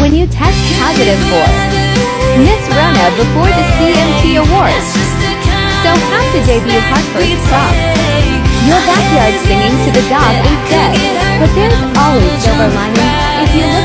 when you test positive for Miss Rona before the CMT Awards. So how to debut Hartford's song? Your backyard singing to the dog ain't dead, but there's always silver linings if you